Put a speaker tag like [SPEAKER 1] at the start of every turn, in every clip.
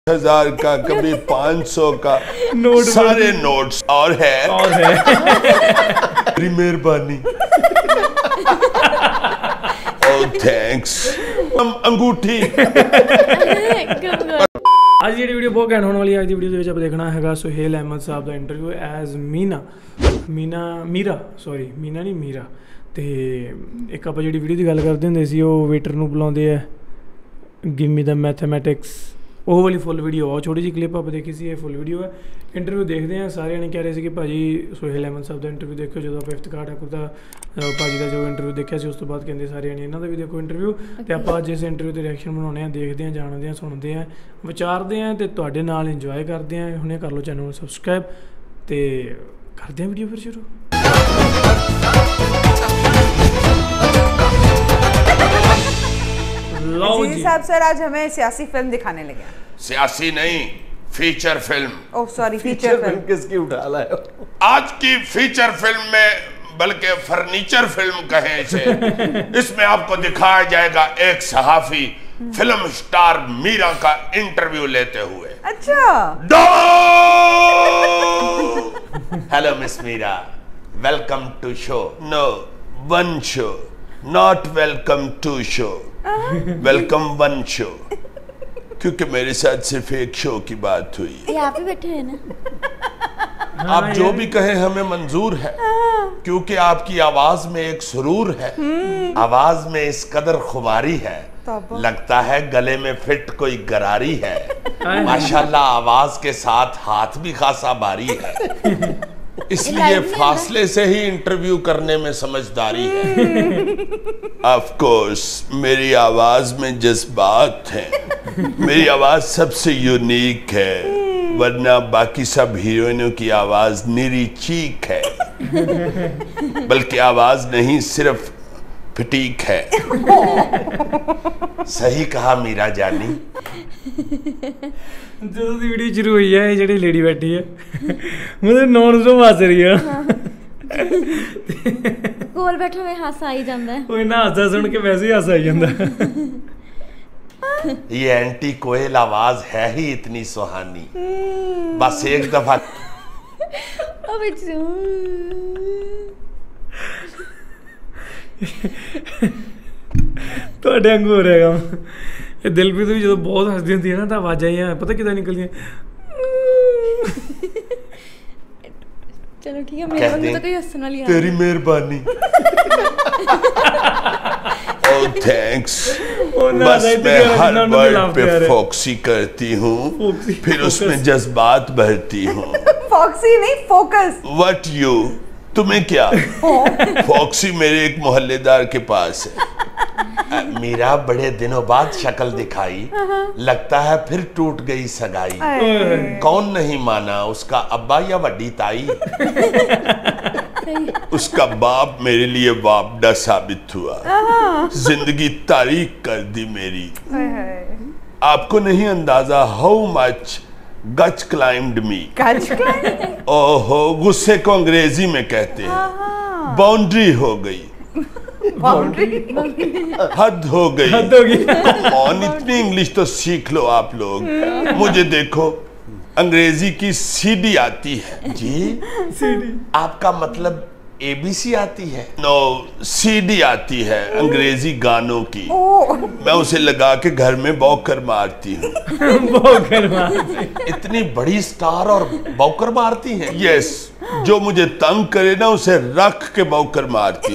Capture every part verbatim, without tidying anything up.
[SPEAKER 1] हजार का, कभी पाँच सौ का नोट, सारे नोट्स और है और है तेरी मेहरबानी। Oh thanks. अंगूठी।
[SPEAKER 2] आज जी वीडियो बहुत घैंट होने वाली है। आज की वीडियो आप देखना है सुहेल अहमद साहब का interview as Meena Meena Meera sorry Meena नहीं मीरा। तो एक आप जी वीडियो की गल करते होंगे सी वो वेटर को बुलाते हैं गिव मी द मैथमैटिक्स, वो वाली फुल वीडियो आ छोटी जी क्लिप आप देखी सी, ये फुल वीडियो है। इंटरव्यू देखते हैं सारे ने कह रहे थे कि भाजी सुहेल अहमद साहब का इंटरव्यू देखो जो आप इफ्तिखार ठाकुर का भाजी का जो इंटरव्यू देखा से उस तो बाद कहते सारे ने इन्हों का भी देखो इंटरव्यू। तो आप अज इस इंटरव्यू के रिएक्शन बनाने हैं, देखते हैं, जानते हैं, सुनते हैं, विचारते हैं तो तुहाडे नाल इंजॉय करते हैं। हुणे कर लो चैनल सबसक्राइब तो करते हैं वीडियो फिर शुरू।
[SPEAKER 3] जी साहब सर आज हमें सियासी फिल्म दिखाने लगे।
[SPEAKER 1] सियासी नहीं, feature film.
[SPEAKER 3] Oh sorry, feature film
[SPEAKER 1] किसकी उठा लाए? आज की फीचर फिल्म में, बल्कि फर्नीचर फिल्म कहें इसे, इसमें आपको दिखाया जाएगा एक सहाफी फिल्म स्टार मीरा का इंटरव्यू लेते हुए।
[SPEAKER 3] अच्छा।
[SPEAKER 1] Hello miss Meera, welcome to show. No, one show, not welcome to show, welcome one show, क्योंकि मेरे साथ सिर्फ एक शो की बात हुई।
[SPEAKER 4] ये आप ही बैठे हैं ना?
[SPEAKER 1] आप जो भी कहें हमें मंजूर है, क्योंकि आपकी आवाज में एक सुरूर है, आवाज में इस कदर खुमारी है, लगता है गले में फिट कोई गरारी है। माशाल्लाह आवाज के साथ हाथ भी खासा भारी है, इसलिए फासले से ही इंटरव्यू करने में समझदारी है। ऑफ कोर्स मेरी आवाज में जज्बात हैं, मेरी आवाज सबसे यूनिक है, वरना बाकी सब हीरोइनों की आवाज निरी चीक है, बल्कि आवाज नहीं सिर्फ फटीक है। सही कहा मीरा जानी।
[SPEAKER 2] जो वीडियो शुरू हुई है जी लेडी बैठी है मतलब नॉन स्टॉप हस रही है।
[SPEAKER 4] कोल बैठा में हासा आई जाता है,
[SPEAKER 2] कोई ना हासा सुन के वैसे ही हासा आई जाता है।
[SPEAKER 1] ये एंटी कोयल आवाज है ही इतनी सुहानी, बस एक दफा
[SPEAKER 2] तो डेंगू हो रहेगा। ये दिलप्रीत भी जो बहुत हंसती होती है ना तो आवाज़ आई है पता कितना निकल गया।
[SPEAKER 4] चलो ठीक है, मेरे मन में तो कोई हंसने वाली
[SPEAKER 1] तेरी मेहरबानी। Oh thanks. बस मैं हर वर्ड पे फोक्सी करती हूँ, फिर उसमें जज्बात भरती हूँ।
[SPEAKER 3] फॉक्सी नहीं, फोकस।
[SPEAKER 1] व्हाट यू, तुम्हें क्या? फॉक्सी मेरे एक मोहल्लेदार के पास है। मीरा बड़े दिनों बाद शक्ल दिखाई, लगता है फिर टूट गई सगाई। कौन नहीं माना, उसका अब्बा या वड्डी ताई? उसका बाप मेरे लिए वापडा साबित हुआ, जिंदगी तारीख कर दी मेरी। आपको नहीं अंदाजा how much gutch climbed me. ओहो, गुस्से को अंग्रेजी में कहते हैं बाउंड्री हो गई, हद हो गई, हद हो गई। और इतनी इंग्लिश तो सीख लो आप लोग। मुझे देखो अंग्रेजी की सीडी आती है जी। सीडी आपका मतलब एबीसी आती है? नो, सीडी आती है अंग्रेजी गानों की। मैं उसे लगा के घर में बौकर मारती हूँ।
[SPEAKER 2] बौकर मारती?
[SPEAKER 1] इतनी बड़ी स्टार और बौकर मारती हैं? यस, जो मुझे तंग करे ना उसे रख के बौकर मारती।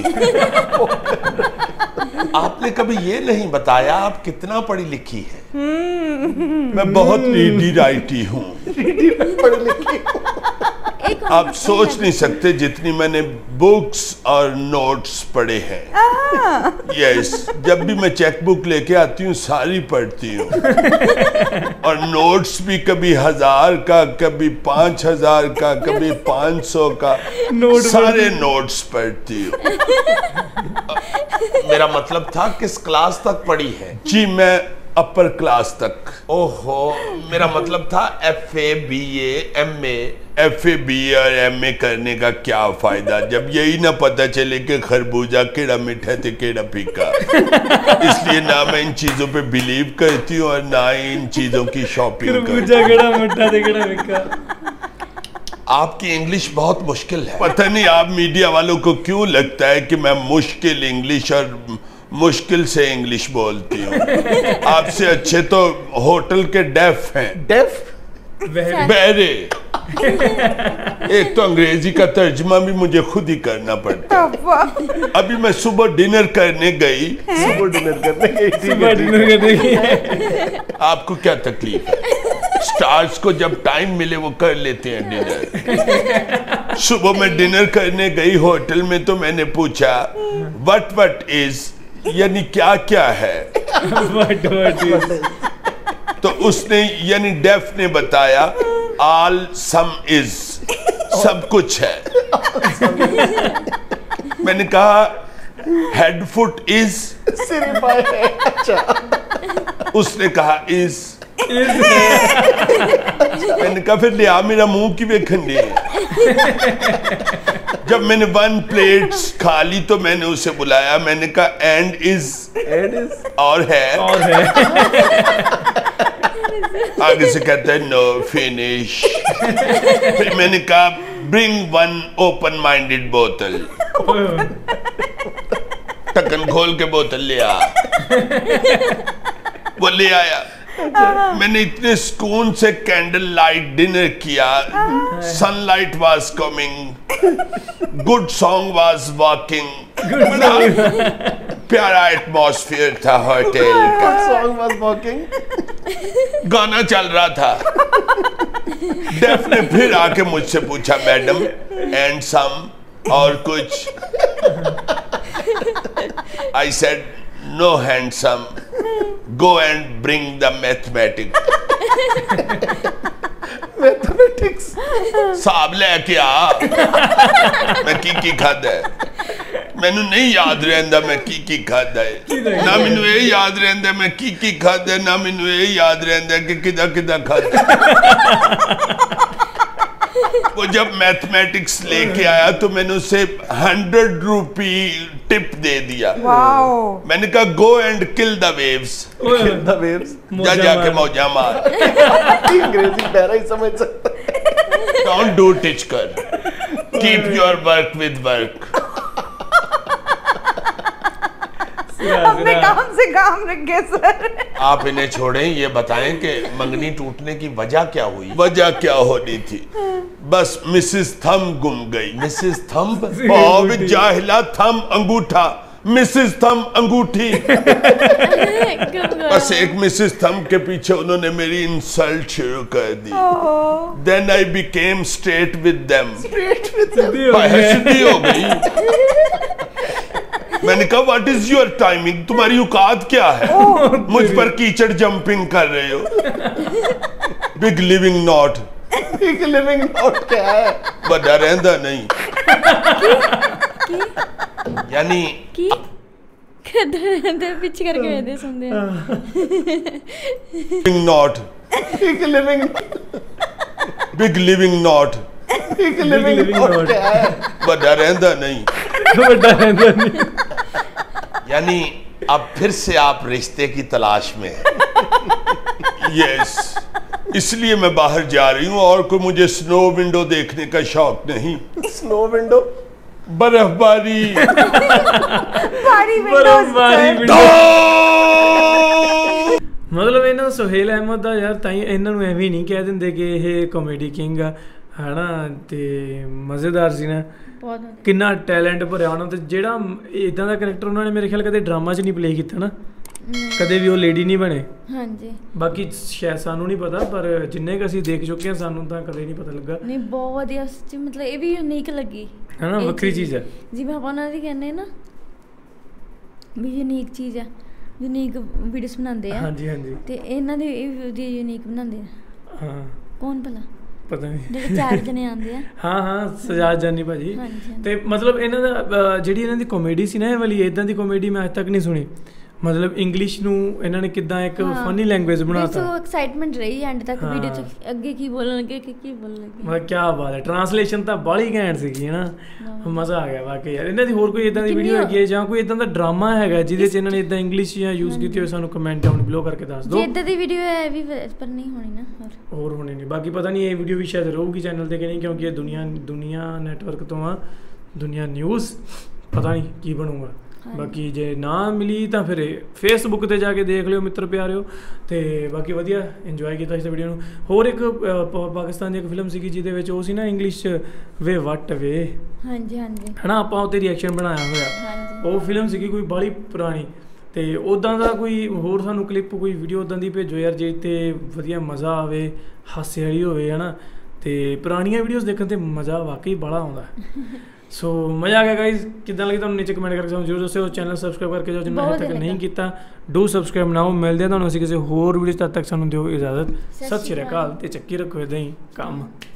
[SPEAKER 1] आपने कभी ये नहीं बताया आप कितना पढ़ी लिखी है? मैं बहुत रीडी राइटी हूँ। पढ़ी लिखी आप सोच नहीं सकते जितनी मैंने बुक्स और नोट्स पढ़े हैं। यस, जब भी मैं चेक बुक लेके आती हूँ सारी पढ़ती हूँ, और नोट्स भी कभी हजार का, कभी पांच हजार का, कभी पांच सौ का, नोट सारे नोट्स पढ़ती हूँ। मेरा मतलब था किस क्लास तक पढ़ी है? जी मैं अपर क्लास तक। ओहो, मेरा मतलब था F A B A M A. F A B A और एम ए करने का क्या फायदा जब यही ना पता चले कि खरबूजा केड़ा मीठा थे केड़ा फीका। इसलिए ना मैं इन चीजों पे बिलीव करती हूँ और ना ही इन चीजों की शॉपिंग करती हूँ।
[SPEAKER 2] खरबूजा केड़ा मीठा थे केड़ा फीका।
[SPEAKER 1] आपकी इंग्लिश बहुत मुश्किल है। पता नहीं आप मीडिया वालों को क्यों लगता है कि मैं मुश्किल इंग्लिश और मुश्किल से इंग्लिश बोलती हूँ। आपसे अच्छे तो होटल के डेफ हैं। डेफ? बहरे। एक तो अंग्रेजी का तर्जुमा भी मुझे खुद ही करना पड़ता है। अभी मैं सुबह डिनर करने गई। सुबह डिनर करने गई सुबह डिनर करने गई। आपको क्या तकलीफ है? स्टार्स को जब टाइम मिले वो कर लेते हैं डिनर। सुबह मैं डिनर करने गई होटल में तो मैंने पूछा व्हाट व्हाट इज, यानी क्या क्या है। व्हाट व्हाट इज, तो उसने यानी डेफ ने बताया ऑल सम इज, सब कुछ है। मैंने कहा हेड फुट इज, सिर बाय है। अच्छा। उसने कहा इज। मैंने कहा फिर लिया मेरा मुंह की वे खंडे। जब मैंने वन प्लेट खा ली तो मैंने उसे बुलाया। मैंने कहा एंड इज, एंड इज और है, और है। आगे से कहता है नो फिनिश। फिर मैंने कहा ब्रिंग वन ओपन माइंडेड बोतल। ढक्कन खोल के बोतल ले आ। वो ले आया। मैंने इतने सुकून से कैंडल लाइट डिनर किया। Sunlight was coming, good song was walking. प्यारा एटमॉस्फेयर था होटल का। सॉन्ग वाज वॉकिंग, गाना चल रहा था। डेफ ने फिर आके मुझसे पूछा मैडम एंड सम, और कुछ? I said no handsome, go and bring the mathematics. Mathematics साहब लेके आ। मैं की की खादा है, मैनू नहीं याद रहंदा मैं की की खादा है। ना मैनू ये याद रहंदा मैं की की खादा है, ना मैनू ये याद रहंदा कि किदा किदा खादा। वो जब मैथमेटिक्स लेके आया तो मैंने उसे हंड्रेड रुपी टिप दे दिया। मैंने कहा go and kill the waves. Kill the waves, जा जाके मौजा मार। अंग्रेजी पैरा ही समझ सकता। डोंट डू टिच कर, keep your work with work.
[SPEAKER 3] अपने काम से काम रखे सर।
[SPEAKER 1] आप इन्हें छोड़ें, ये बताएं कि मंगनी टूटने की वजह क्या हुई? वजह क्या होनी थी? बस मिसेस थम गुम गई। मिसेस थम? ओ जाहिला, थम अंगूठा, मिसेस थम अंगूठी। बस एक मिसेस थम के पीछे उन्होंने मेरी इंसल्ट शुरू कर दी। Then I became straight with them. Straight with them हो गई। मैंने कहा व्हाट इज योर टाइमिंग, तुम्हारी औकात क्या है? मुझ पर कीचड़ जंपिंग कर रहे हो। Big living not. Big living not क्या है? बड़ा रहंदा नहीं। यानी
[SPEAKER 4] की कदर रहंदे पीछे करके वेदे सुनदे
[SPEAKER 1] big not. Big living big living not. Big living not क्या है? बड़ा रहंदा नहीं। बड़ा रहंदा नहीं। यानी अब फिर से आप रिश्ते की तलाश में हैं। यस, इसलिए मैं बाहर जा रही हूँ और कोई मुझे स्नो विंडो देखने का शौक नहीं। Snow window? बर्फबारी।
[SPEAKER 2] मतलब इन्हों सुहेल अहमद का यार ताई इन्हों एवं नहीं कह देंगे कि ये कॉमेडी किंग है ना, ते मज़ेदार सी ना, कितना टैलेंट भरिया होना। तो जेड़ा इदा का करैक्टर उन्होंने मेरे ख्याल कदे ड्रामा च नहीं प्ले किया ना, कदे भी वो लेडी नहीं बने।
[SPEAKER 4] हाँ जी।
[SPEAKER 2] बाकी शायद सानू नहीं पता, पर जिन्ने क असीं देख चुके हैं सानू तां कदे नहीं पता लगा।
[SPEAKER 4] नहीं बहुत वधिया, मतलब ये भी यूनिक लगी
[SPEAKER 2] है ना, वक्री चीज़ है।
[SPEAKER 4] जिवें आपां उन्हां दी कहने ना भी यूनिक चीज़ है, यूनिक वीडियोस बनाते हैं।
[SPEAKER 2] हाँ जी हाँ जी।
[SPEAKER 4] ते इन्हां दे यूनिक बनाते हैं।
[SPEAKER 2] हाँ
[SPEAKER 4] कौन भला?
[SPEAKER 2] पता नहीं,
[SPEAKER 4] ਜਿਹੜੇ ਚਾਰ ਜਣੇ ਆਉਂਦੇ ਆ।
[SPEAKER 2] हाँ हाँ सजाद जानी भाजी। ਤੇ ਮਤਲਬ ਇਹਨਾਂ ਦਾ ਜਿਹੜੀ ਇਹਨਾਂ ਦੀ ਕਾਮੇਡੀ ਸੀ ਨਾ, ਇਹ ਵਾਲੀ ਇਦਾਂ ਦੀ ਕਾਮੇਡੀ ਮੈਂ ਅੱਜ ਤੱਕ ਨਹੀਂ ਸੁਣੀ। ਮਤਲਬ ਇੰਗਲਿਸ਼ ਨੂੰ ਇਹਨਾਂ ਨੇ ਕਿੱਦਾਂ ਇੱਕ ਫਨੀ ਲੈਂਗੁਏਜ ਬਣਾਤਾ।
[SPEAKER 4] ਸੋ ਐਕਸਾਈਟਮੈਂਟ ਰਹੀ ਐਂਡ ਤੱਕ
[SPEAKER 2] ਹਾਂ।
[SPEAKER 4] ਵੀਡੀਓ 'ਚ ਅੱਗੇ ਕੀ ਬੋਲਣਗੇ ਕਿ ਕੀ ਬੋਲਣਗੇ।
[SPEAKER 2] ਮੈਂ ਕਿਆ ਬਾਤ ਹੈ, ਟਰਾਂਸਲੇਸ਼ਨ ਤਾਂ ਬਾਹਲੀ ਘੈਂਟ ਸੀਗੀ ਹੈ ਨਾ, ਮਜ਼ਾ ਆ ਗਿਆ ਵਾਕਈ ਯਾਰ। ਇਹਨਾਂ ਦੀ ਹੋਰ ਕੋਈ ਇਦਾਂ ਦੀ
[SPEAKER 4] ਕਿੰਨੀ
[SPEAKER 2] ਵੀਡੀਓ ਹੈਗੀ ਹੈ ਜਾਂ ਕੋਈ ਇਦਾਂ ਦਾ ਡਰਾਮਾ ਹੈਗਾ ਜਿਹਦੇ 'ਚ ਇਹਨਾਂ ਨੇ ਇਦਾਂ ਇੰਗਲਿਸ਼ ਜਾਂ ਯੂਜ਼ ਕੀਤੀ ਹੋਵੇ, ਸਾਨੂੰ ਕਮੈਂਟ ਡਾਊਨ ਬਿਲੋ ਕਰਕੇ ਦੱਸ
[SPEAKER 4] ਜੇ
[SPEAKER 2] ਦਿਓ।
[SPEAKER 4] ਇਦਾਂ ਦੀ ਵੀਡੀਓ ਹੈ ਵੀ ਪਰ ਨਹੀਂ ਹੋਣੀ ਨਾ ਹੋਰ
[SPEAKER 2] ਹੋਰ ਹੋਣੇ ਨਹੀਂ, ਬਾਕੀ ਪਤਾ ਨਹੀਂ ਇਹ ਵੀਡੀਓ ਵੀ ਸ਼ਾਇਦ ਰਹੂਗੀ ਚੈਨਲ ਤੇ ਕਿ ਨਹੀਂ, ਕਿਉਂਕਿ ਇਹ ਦੁਨੀਆ ਦੁਨੀਆ ਨੈਟਵਰਕ ਤੋਂ ਆ, ਦੁਨੀਆ ਨਿਊਜ਼, ਪਤਾ ਨਹੀਂ ਕੀ ਬਣੂਗਾ। ਬਾਕੀ ਜੇ ਨਾ ਮਿਲੀ ਤਾਂ ਫਿਰ ਫੇਸਬੁੱਕ ਤੇ ਜਾ ਕੇ ਦੇਖ ਲਿਓ ਮਿੱਤਰ ਪਿਆਰਿਓ। ਤੇ ਬਾਕੀ ਵਧੀਆ ਇੰਜੋਏ ਕੀਤਾ ਇਸ ਵੀਡੀਓ ਨੂੰ। ਹੋਰ ਇੱਕ ਪ- ਪਾਕਿਸਤਾਨ ਦੀ ਇੱਕ ਫਿਲਮ ਸੀਗੀ ਜਿਹਦੇ ਵਿੱਚ ਉਹ ਸੀ ਨਾ ਇੰਗਲਿਸ਼ 'ਚ ਵੇ ਵੱਟ ਵੇ,
[SPEAKER 4] ਹਾਂਜੀ ਹਾਂਜੀ
[SPEAKER 2] ਹੈ ਨਾ, ਆਪਾਂ ਉੱਤੇ ਰਿਐਕਸ਼ਨ ਬਣਾਇਆ ਹੋਇਆ।
[SPEAKER 4] ਹਾਂਜੀ
[SPEAKER 2] ਉਹ ਫਿਲਮ ਸੀਗੀ ਕੋਈ ਬਾਹਲੀ ਪੁਰਾਣੀ, ਤੇ ਉੱਦਾਂ ਦਾ ਕੋਈ ਹੋਰ ਸਾਨੂੰ ਕਲਿੱਪ ਕੋਈ ਵੀਡੀਓ ਉੱਦਾਂ ਦੀ ਭੇਜੋ ਯਾਰ, ਜੇ ਤੇ ਵਧੀਆ ਮਜ਼ਾ ਆਵੇ, ਹਾਸੇ ਵਾਲੀ ਹੋਵੇ, ਹੈ ਨਾ। ਤੇ ਪੁਰਾਣੀਆਂ ਵੀਡੀਓਜ਼ ਦੇਖਣ ਤੇ ਮਜ਼ਾ ਵਾਕਈ ਬੜਾ ਆਉਂਦਾ। ਸੋ ਮਜ਼ਾ ਆ ਗਿਆ ਗਾਈਜ਼। ਕਿੱਦਾਂ ਲੱਗੀ ਤੁਹਾਨੂੰ ਨੀਚੇ ਕਮੈਂਟ ਕਰਕੇ ਜ਼ਰੂਰ ਦੱਸਿਓ। ਚੈਨਲ ਸਬਸਕ੍ਰਾਈਬ ਕਰਕੇ ਜਾਓ ਜਿਨ੍ਹਾਂ ਨੇ ਤੱਕ ਨਹੀਂ ਕੀਤਾ, ਡੂ ਸਬਸਕ੍ਰਾਈਬ ਨਾਓ। ਮਿਲਦੇ ਆ ਤੁਹਾਨੂੰ ਅਸੀਂ ਕਿਸੇ ਹੋਰ ਵੀਡੀਓ 'ਚ, ਤਦ ਤੱਕ ਸਾਨੂੰ ਦਿਓ ਇਜਾਜ਼ਤ। ਸਤਿ ਸ਼੍ਰੀ ਅਕਾਲ ਤੇ ਚੱਕੀ ਰੱਖੋ ਇਦਾਂ ਹੀ ਕੰਮ।